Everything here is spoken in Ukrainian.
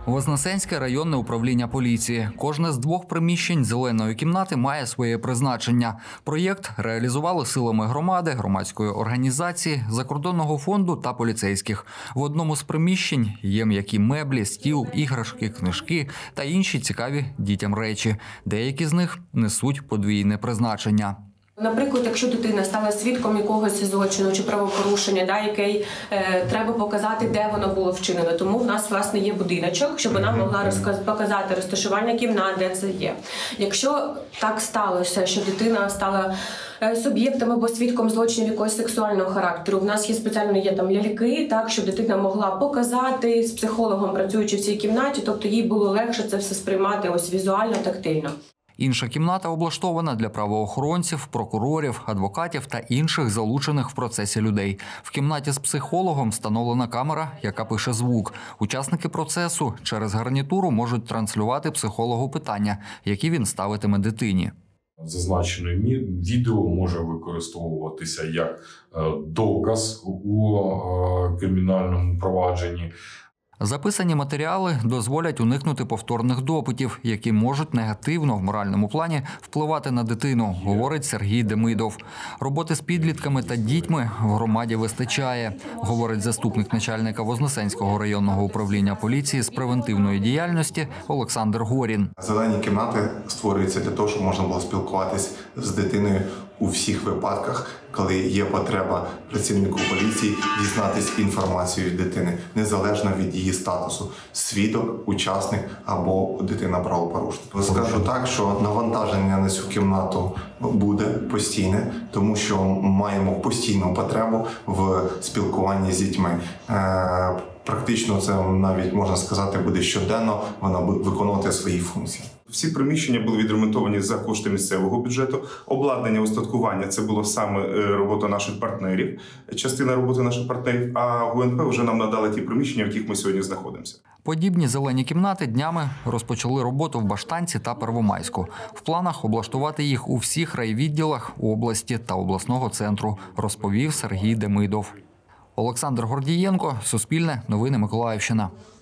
Вознесенське районне управління поліції. Кожне з двох приміщень зеленої кімнати має своє призначення. Проєкт реалізували силами громади, громадської організації, закордонного фонду та поліцейських. В одному з приміщень є м'які меблі, стіл, іграшки, книжки та інші цікаві дітям речі. Деякі з них несуть подвійне призначення. Наприклад, якщо дитина стала свідком якогось злочину чи правопорушення, який треба показати, де воно було вчинено. Тому в нас, власне, є будиночок, щоб вона могла показати розташування кімнат, де це є. Якщо так сталося, що дитина стала суб'єктом або свідком злочинів якогось сексуального характеру, в нас є спеціально ляльки, щоб дитина могла показати з психологом, працюючи в цій кімнаті, тобто їй було легше це все сприймати візуально, тактильно. Інша кімната облаштована для правоохоронців, прокурорів, адвокатів та інших залучених в процесі людей. В кімнаті з психологом встановлена камера, яка пише звук. Учасники процесу через гарнітуру можуть транслювати психологу питання, які він ставитиме дитині. Зазначене відео може використовуватися як доказ у кримінальному провадженні. Записані матеріали дозволять уникнути повторних допитів, які можуть негативно в моральному плані впливати на дитину, говорить Сергій Демидов. Роботи з підлітками та дітьми в громаді вистачає, говорить заступник начальника Вознесенського районного управління поліції з превентивної діяльності Олександр Горін. Зелені кімнати створюються для того, щоб можна було спілкуватись з дитиною у всіх випадках, коли є потреба працівнику поліції дізнатись інформацію від дитини, незалежно від її статусу – свідок, учасник або дитина-правопорушник. Скажу так, що навантаження на цю кімнату буде постійне, тому що маємо постійну потребу в спілкуванні з дітьми. Практично це навіть, можна сказати, буде щоденно вона виконувати свої функції. Всі приміщення були відремонтовані за кошти місцевого бюджету. Обладнання, устаткування – це було саме робота наших партнерів, частина роботи наших партнерів, а ГУНП вже нам надали ті приміщення, в яких ми сьогодні знаходимося. Подібні зелені кімнати днями розпочали роботу в Баштанці та Первомайську. В планах облаштувати їх у всіх райвідділах області та обласного центру, розповів Сергій Демидов. Олександр Гордієнко, Суспільне, Новини Миколаївщина.